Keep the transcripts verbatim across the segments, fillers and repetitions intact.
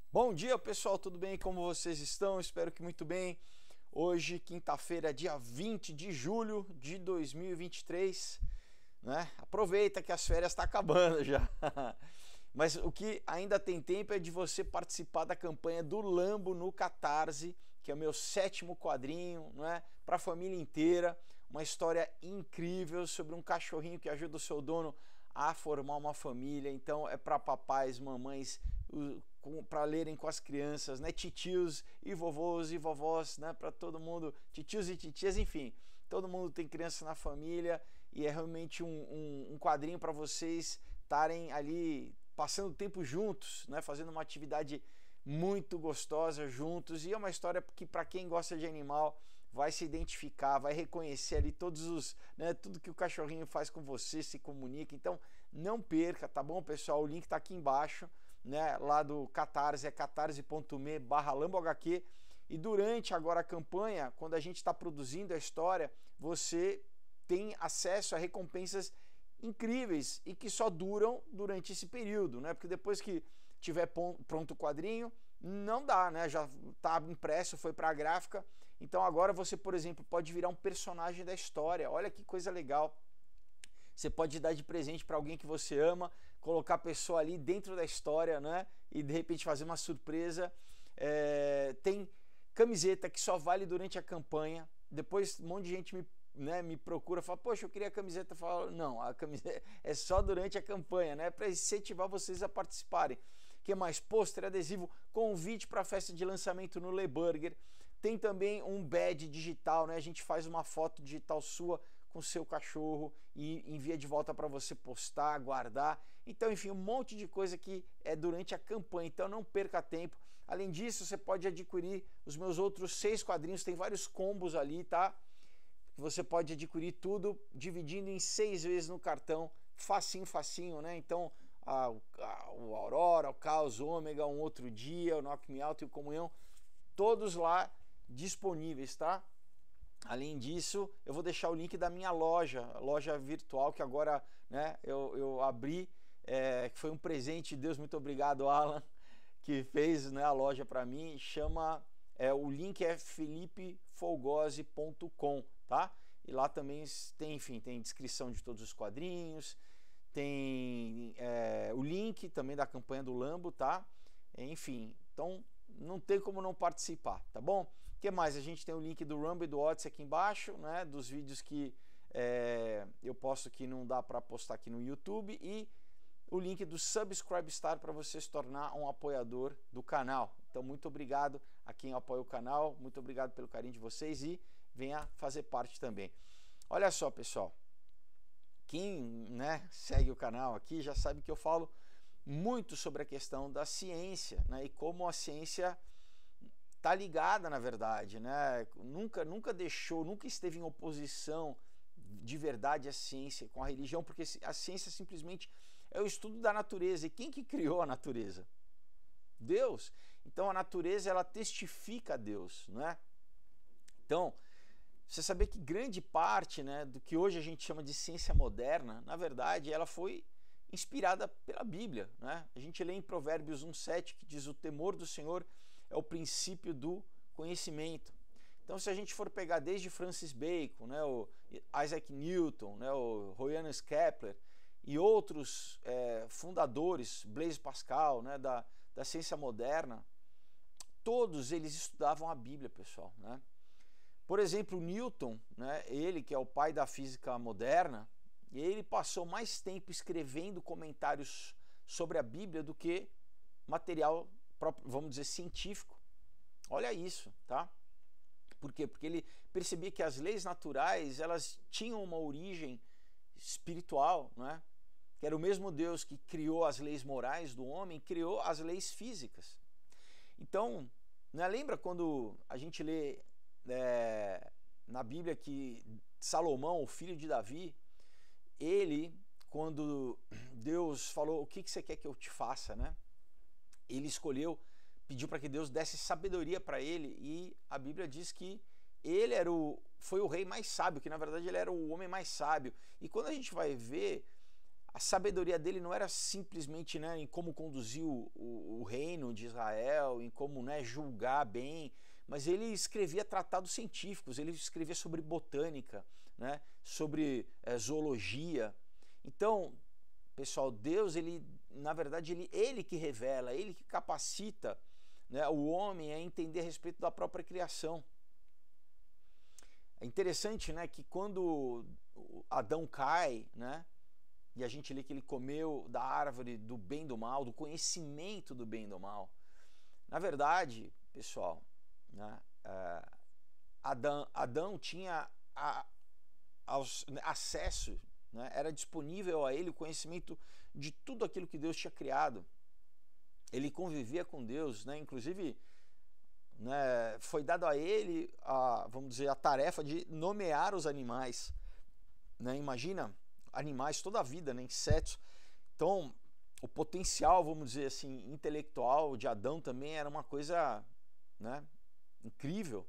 Bom dia, pessoal, tudo bem? Como vocês estão? Espero que muito bem. Hoje, quinta-feira, dia vinte de julho de dois mil e vinte e três, né? Aproveita que as férias estão acabando já. Mas o que ainda tem tempo é de você participar da campanha do Lambo no Catarse, que é o meu sétimo quadrinho, não é? Para a família inteira. Uma história incrível sobre um cachorrinho que ajuda o seu dono a formar uma família. Então é para papais, mamães, para lerem com as crianças, né? Titios e vovôs e vovós, né? Para todo mundo, titios e titias, enfim. Todo mundo tem criança na família e é realmente um, um, um quadrinho para vocês estarem ali passando tempo juntos, né? Fazendo uma atividade muito gostosa juntos, e é uma história que para quem gosta de animal vai se identificar, vai reconhecer ali todos os, né, tudo que o cachorrinho faz com você, se comunica. Então não perca, tá bom, pessoal? O link tá aqui embaixo, né, lá do Catarse, é catarse.me barra lambohq, e durante agora a campanha, quando a gente está produzindo a história, você tem acesso a recompensas incríveis e que só duram durante esse período, né? Porque depois que tiver pronto o quadrinho, não dá, né? Já está impresso, foi para a gráfica. Então agora você, por exemplo, pode virar um personagem da história. Olha que coisa legal. Você pode dar de presente para alguém que você ama, colocar a pessoa ali dentro da história, né? E de repente fazer uma surpresa. É... Tem camiseta que só vale durante a campanha. Depois um monte de gente me Né, me procura, fala, poxa, eu queria a camiseta. Fala, não, a camiseta é só durante a campanha, né, para incentivar vocês a participarem. Que mais? Pôster, adesivo, convite para a festa de lançamento no Le Burger. Tem também um badge digital, né? A gente faz uma foto digital sua com seu cachorro e envia de volta para você postar, guardar. Então, enfim, um monte de coisa que é durante a campanha. Então, não perca tempo. Além disso, você pode adquirir os meus outros seis quadrinhos. Tem vários combos ali, tá? Você pode adquirir tudo dividindo em seis vezes no cartão, facinho, facinho, né? Então, a, a, o Aurora, o Caos, o Ômega, um outro dia, o Knock Me Out e o Comunhão, todos lá disponíveis, tá? Além disso, eu vou deixar o link da minha loja, loja virtual, que agora, né, eu, eu abri, é, que foi um presente de Deus, muito obrigado, Alan, que fez, né, a loja para mim. Chama, é, o link é felipe folgose ponto com, tá? E lá também tem, enfim, tem descrição de todos os quadrinhos, tem é, o link também da campanha do Lambo, tá? Enfim, então não tem como não participar, tá bom? O que mais? A gente tem o link do Rumble e do Odyssey aqui embaixo, né? Dos vídeos que é, eu posto que não dá para postar aqui no YouTube, e o link do Subscribe Star para você se tornar um apoiador do canal. Então, muito obrigado a quem apoia o canal, muito obrigado pelo carinho de vocês e venha fazer parte também. Olha só, pessoal, quem, né, segue o canal aqui já sabe que eu falo muito sobre a questão da ciência, né, e como a ciência está ligada, na verdade, né, nunca, nunca deixou, nunca esteve em oposição de verdade à ciência com a religião, porque a ciência simplesmente é o estudo da natureza. E quem que criou a natureza? Deus. Então a natureza, ela testifica a Deus, não é? Então, você saber que grande parte, né, do que hoje a gente chama de ciência moderna, na verdade, ela foi inspirada pela Bíblia, né? A gente lê em Provérbios um, sete, que diz: o temor do Senhor é o princípio do conhecimento. Então, se a gente for pegar desde Francis Bacon, né, o Isaac Newton, né, o Johannes Kepler e outros é, fundadores, Blaise Pascal, né, da, da ciência moderna, todos eles estudavam a Bíblia, pessoal, né? Por exemplo, Newton, né, ele que é o pai da física moderna, ele passou mais tempo escrevendo comentários sobre a Bíblia do que material, vamos dizer, científico. Olha isso, tá? Por quê? Porque ele percebia que as leis naturais, elas tinham uma origem espiritual, né? Que era o mesmo Deus que criou as leis morais do homem, criou as leis físicas. Então, né, lembra quando a gente lê é, na Bíblia que Salomão, o filho de Davi, ele, quando Deus falou, o que, que você quer que eu te faça, né? Ele escolheu, pediu para que Deus desse sabedoria para ele, e a Bíblia diz que ele era o, foi o rei mais sábio, que na verdade ele era o homem mais sábio. E quando a gente vai ver a sabedoria dele não era simplesmente, né, em como conduzir o, o, o reino de Israel, em como, né, julgar bem, mas ele escrevia tratados científicos, ele escrevia sobre botânica, né, sobre é, zoologia. Então, pessoal, Deus, ele, na verdade, ele, ele que revela, ele que capacita, né, o homem a entender a respeito da própria criação. É interessante, né, que quando Adão cai, né, e a gente lê que ele comeu da árvore do bem e do mal, do conhecimento do bem e do mal. Na verdade, pessoal, né, uh, Adão, Adão tinha a, aos, acesso, né, era disponível a ele o conhecimento de tudo aquilo que Deus tinha criado. Ele convivia com Deus, né, inclusive, né, foi dado a ele, a, vamos dizer, a tarefa de nomear os animais. Né, imagina animais, toda a vida, né, insetos. Então, o potencial, vamos dizer assim, intelectual de Adão também era uma coisa, né, incrível.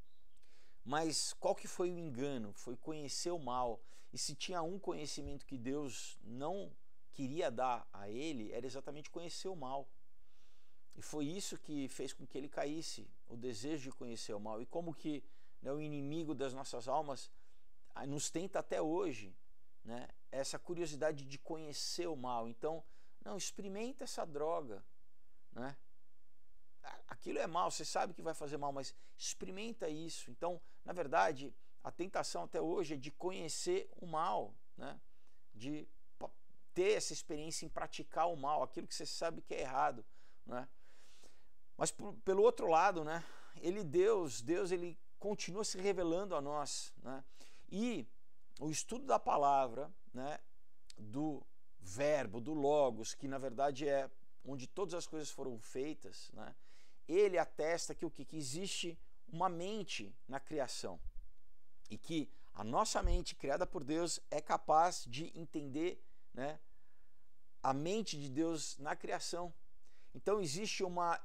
Mas qual que foi o engano? Foi conhecer o mal. E se tinha um conhecimento que Deus não queria dar a ele, era exatamente conhecer o mal. E foi isso que fez com que ele caísse, o desejo de conhecer o mal. E como que, né, o inimigo das nossas almas nos tenta até hoje, né, essa curiosidade de conhecer o mal. Então, não, experimenta essa droga, né? Aquilo é mal, você sabe que vai fazer mal, mas experimenta isso. Então, na verdade, a tentação até hoje é de conhecer o mal, né? De ter essa experiência em praticar o mal, aquilo que você sabe que é errado, né? Mas por, pelo outro lado, né, ele Deus, Deus ele continua se revelando a nós, né? E o estudo da palavra, né, do verbo, do logos, que na verdade é onde todas as coisas foram feitas, né, ele atesta que o que, que existe uma mente na criação e que a nossa mente criada por Deus é capaz de entender, né, a mente de Deus na criação. Então existe uma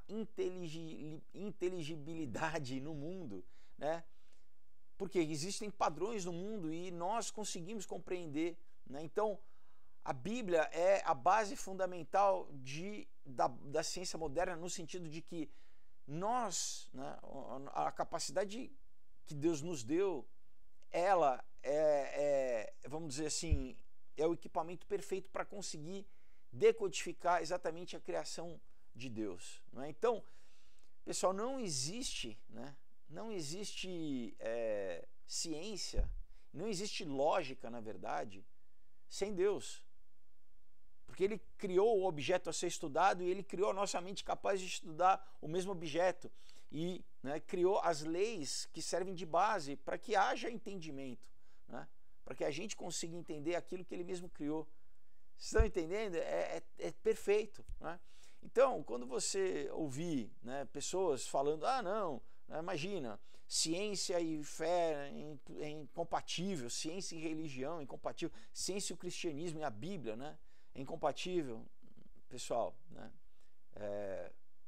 inteligibilidade no mundo, né? Porque existem padrões no mundo e nós conseguimos compreender, né? Então, a Bíblia é a base fundamental de, da, da ciência moderna, no sentido de que nós, né, a capacidade que Deus nos deu, ela é, é, vamos dizer assim, é o equipamento perfeito para conseguir decodificar exatamente a criação de Deus. Né? Então, pessoal, não existe, né? Não existe é, ciência, não existe lógica, na verdade, sem Deus. Porque ele criou o objeto a ser estudado e ele criou a nossa mente capaz de estudar o mesmo objeto. E, né, criou as leis que servem de base para que haja entendimento, né? Para que a gente consiga entender aquilo que ele mesmo criou. Vocês estão entendendo? É, é, é perfeito. Né? Então, quando você ouvir, né, pessoas falando, ah, não, imagina, ciência e fé é incompatível, ciência e religião é incompatível, ciência e o cristianismo e a Bíblia, né, é incompatível. Pessoal, né, é,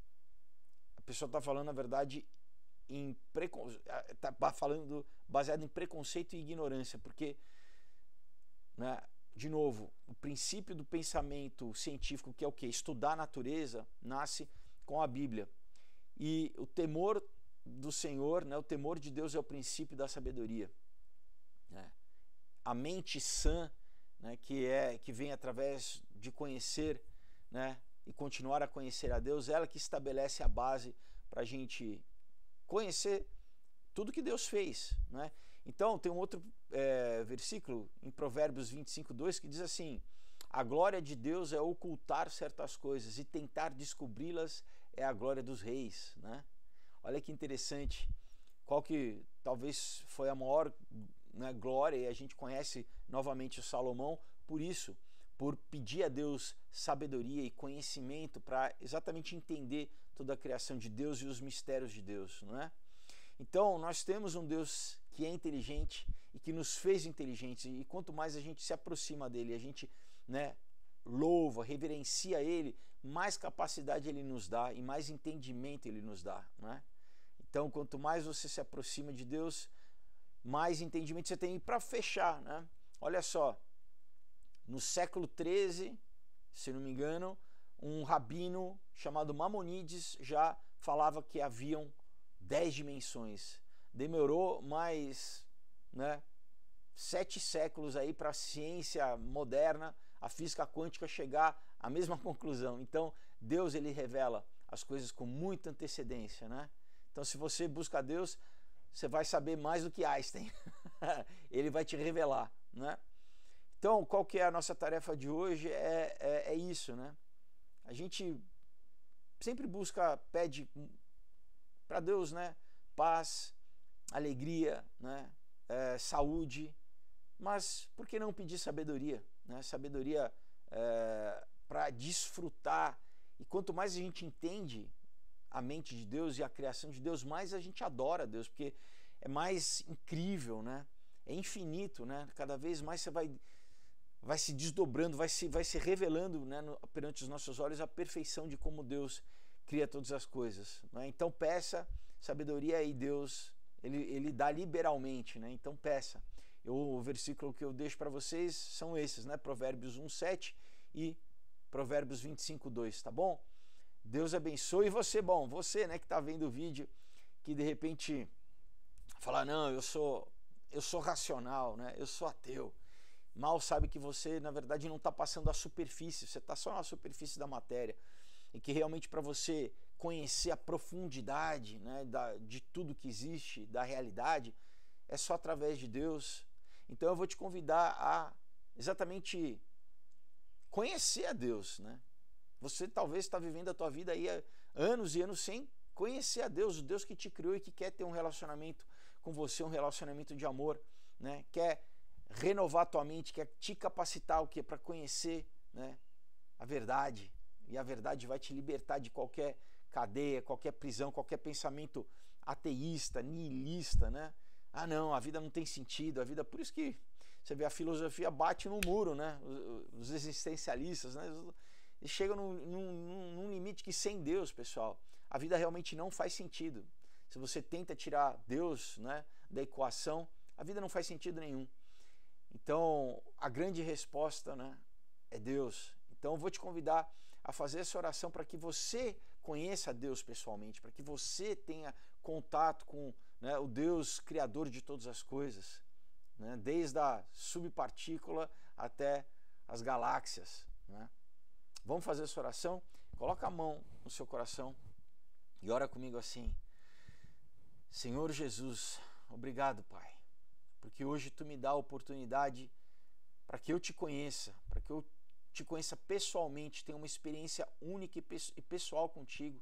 a pessoa está falando, na verdade, em precon... tá falando baseado em preconceito e ignorância, porque, né, de novo, o princípio do pensamento científico, que é o quê? Estudar a natureza, nasce com a Bíblia. E o temor do Senhor, né, o temor de Deus é o princípio da sabedoria. Né? A mente sã, né, que, é, que vem através de conhecer, né, e continuar a conhecer a Deus, ela que estabelece a base para a gente conhecer tudo que Deus fez. Né? Então, tem um outro é, versículo em Provérbios vinte e cinco, dois, que diz assim: a glória de Deus é ocultar certas coisas e tentar descobri-las é a glória dos reis. Né? Olha que interessante, qual que talvez foi a maior, né, glória, e a gente conhece novamente o Salomão por isso, por pedir a Deus sabedoria e conhecimento para exatamente entender toda a criação de Deus e os mistérios de Deus, não é? Então, nós temos um Deus que é inteligente e que nos fez inteligentes, e quanto mais a gente se aproxima dele, a gente, né, louva, reverencia ele, mais capacidade ele nos dá e mais entendimento ele nos dá, não é? Então, quanto mais você se aproxima de Deus, mais entendimento você tem. E para fechar, né, olha só, no século treze, se não me engano, um rabino chamado Maimonides já falava que haviam dez dimensões. Demorou mais, né, sete séculos aí para a ciência moderna, a física quântica, chegar à mesma conclusão. Então, Deus, ele revela as coisas com muita antecedência, né? Então, se você busca Deus, você vai saber mais do que Einstein. Ele vai te revelar, né? Então, qual que é a nossa tarefa de hoje? É, é, é isso, né? A gente sempre busca, pede para Deus, né? Paz, alegria, né? É, saúde, mas por que não pedir sabedoria, né? Sabedoria é, para desfrutar. E quanto mais a gente entende a mente de Deus e a criação de Deus, mais a gente adora a Deus, porque é mais incrível, né? É infinito, né? Cada vez mais você vai, vai se desdobrando, vai se, vai se revelando, né, no, perante os nossos olhos a perfeição de como Deus cria todas as coisas, né? Então peça sabedoria e Deus, ele, ele dá liberalmente, né? Então peça. Eu, o versículo que eu deixo para vocês são esses, né? Provérbios um, sete e Provérbios vinte e cinco, dois, tá bom? Deus abençoe. E você, bom, você, né, que está vendo o vídeo, que de repente fala, não, eu sou, eu sou racional, né? Eu sou ateu. Mal sabe que você, na verdade, não está passando a superfície, você está só na superfície da matéria. E que realmente para você conhecer a profundidade, né, da, de tudo que existe, da realidade, é só através de Deus. Então eu vou te convidar a exatamente conhecer a Deus, né? Você talvez está vivendo a tua vida aí há anos e anos sem conhecer a Deus, o Deus que te criou e que quer ter um relacionamento com você, um relacionamento de amor, né? Quer renovar a tua mente, quer te capacitar o quê? Para conhecer, né, a verdade. E a verdade vai te libertar de qualquer cadeia, qualquer prisão, qualquer pensamento ateísta, nihilista, né? Ah, não, a vida não tem sentido, a vida... Por isso que você vê a filosofia bate no muro, né? Os existencialistas, né? Eles chegam num, num, num limite que sem Deus, pessoal, a vida realmente não faz sentido. Se você tenta tirar Deus, né, da equação, a vida não faz sentido nenhum. Então, a grande resposta, né, é Deus. Então, eu vou te convidar a fazer essa oração para que você conheça Deus pessoalmente, para que você tenha contato com, né, o Deus criador de todas as coisas, né, desde a subpartícula até as galáxias, né? Vamos fazer essa oração? Coloca a mão no seu coração e ora comigo assim: Senhor Jesus, obrigado, Pai, porque hoje Tu me dá a oportunidade para que eu te conheça, para que eu te conheça pessoalmente, tenha uma experiência única e pessoal contigo.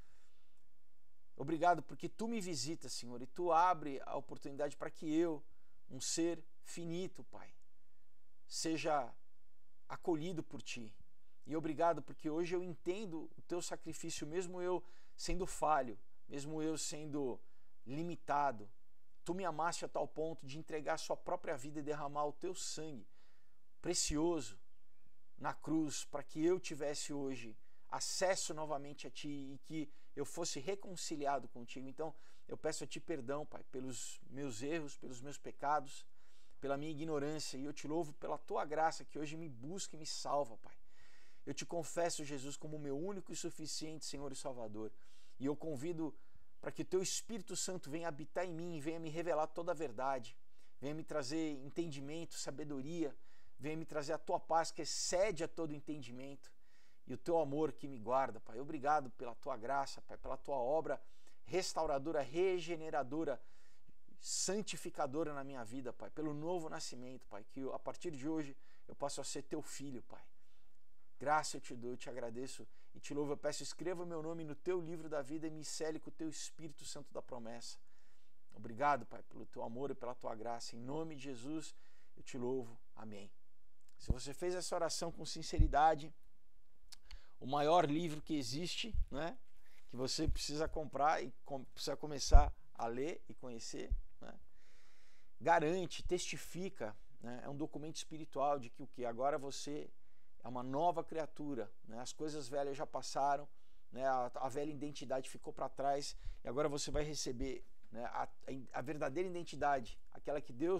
Obrigado porque Tu me visitas, Senhor, e Tu abre a oportunidade para que eu, um ser finito, Pai, seja acolhido por Ti. E obrigado porque hoje eu entendo o Teu sacrifício, mesmo eu sendo falho, mesmo eu sendo limitado. Tu me amaste a tal ponto de entregar a Sua própria vida e derramar o Teu sangue precioso na cruz para que eu tivesse hoje acesso novamente a Ti e que eu fosse reconciliado contigo. Então eu peço a Ti perdão, Pai, pelos meus erros, pelos meus pecados, pela minha ignorância, e eu Te louvo pela Tua graça que hoje me busca e me salva, Pai. Eu Te confesso, Jesus, como meu único e suficiente Senhor e Salvador, e eu convido para que o Teu Espírito Santo venha habitar em mim e venha me revelar toda a verdade, venha me trazer entendimento, sabedoria, venha me trazer a Tua paz que excede a todo entendimento e o Teu amor que me guarda, Pai. Obrigado pela Tua graça, Pai, pela Tua obra restauradora, regeneradora, santificadora na minha vida, Pai, pelo novo nascimento, Pai, que eu, a partir de hoje eu possa ser Teu filho, Pai. Graça eu Te dou, eu Te agradeço e Te louvo. Eu peço, escreva o meu nome no Teu livro da vida e me cele com o Teu Espírito Santo da promessa. Obrigado, Pai, pelo Teu amor e pela Tua graça. Em nome de Jesus, eu Te louvo. Amém. Se você fez essa oração com sinceridade, o maior livro que existe, né, que você precisa comprar e com, precisa começar a ler e conhecer, né, garante, testifica, né, é um documento espiritual de que o que agora você é uma nova criatura, né? As coisas velhas já passaram, né? a, a velha identidade ficou para trás e agora você vai receber, né, a, a verdadeira identidade, aquela que Deus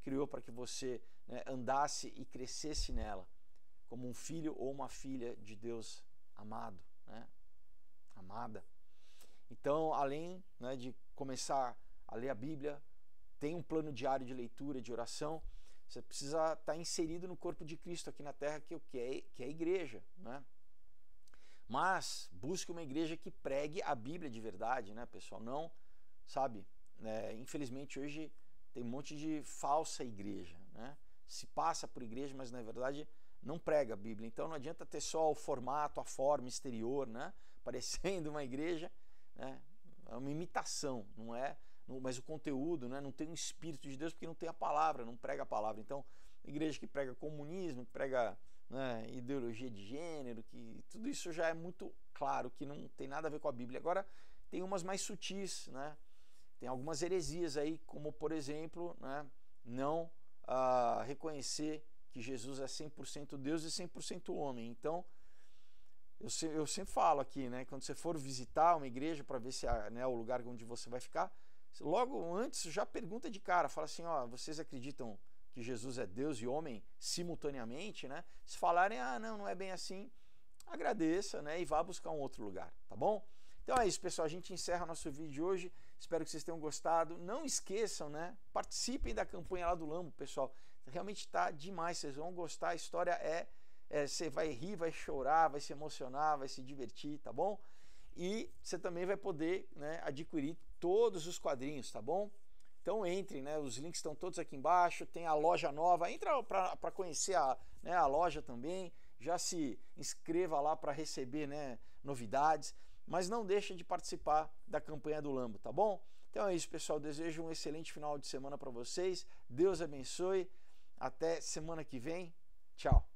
criou para que você, né, andasse e crescesse nela, como um filho ou uma filha de Deus amado, né? Amada. Então, além, né, de começar a ler a Bíblia, tem um plano diário de leitura, de oração, você precisa estar inserido no corpo de Cristo aqui na Terra, que é, que é a igreja, né? Mas busque uma igreja que pregue a Bíblia de verdade, né, pessoal? Não, sabe, é, infelizmente hoje tem um monte de falsa igreja, né? Se passa por igreja, mas na verdade não prega a Bíblia. Então não adianta ter só o formato, a forma exterior, né, parecendo uma igreja, né? É uma imitação, não é? Mas o conteúdo, né, não tem o Espírito de Deus, porque não tem a palavra, não prega a palavra. Então, igreja que prega comunismo, que prega, né, ideologia de gênero, que tudo isso já é muito claro que não tem nada a ver com a Bíblia. Agora, tem umas mais sutis, né? Tem algumas heresias aí, como por exemplo, né, não ah, reconhecer que Jesus é cem por cento Deus e cem por cento homem. Então, eu, se, eu sempre falo aqui, né, quando você for visitar uma igreja para ver se é, né, o lugar onde você vai ficar, logo antes já pergunta de cara, fala assim, ó, vocês acreditam que Jesus é Deus e homem simultaneamente, né? Se falarem, ah, não, não é bem assim, agradeça, né, e vá buscar um outro lugar, tá bom? Então é isso, pessoal, a gente encerra nosso vídeo de hoje, espero que vocês tenham gostado, não esqueçam, né, participem da campanha lá do Lambo, pessoal, realmente tá demais, vocês vão gostar, a história é, é você vai rir, vai chorar, vai se emocionar, vai se divertir, tá bom? E você também vai poder, né, adquirir todos os quadrinhos, tá bom? Então entre, né, os links estão todos aqui embaixo, tem a loja nova, entra para conhecer a, né, a loja também, já se inscreva lá para receber, né, novidades, mas não deixa de participar da campanha do Lambo, tá bom? Então é isso, pessoal, desejo um excelente final de semana para vocês, Deus abençoe, até semana que vem, tchau!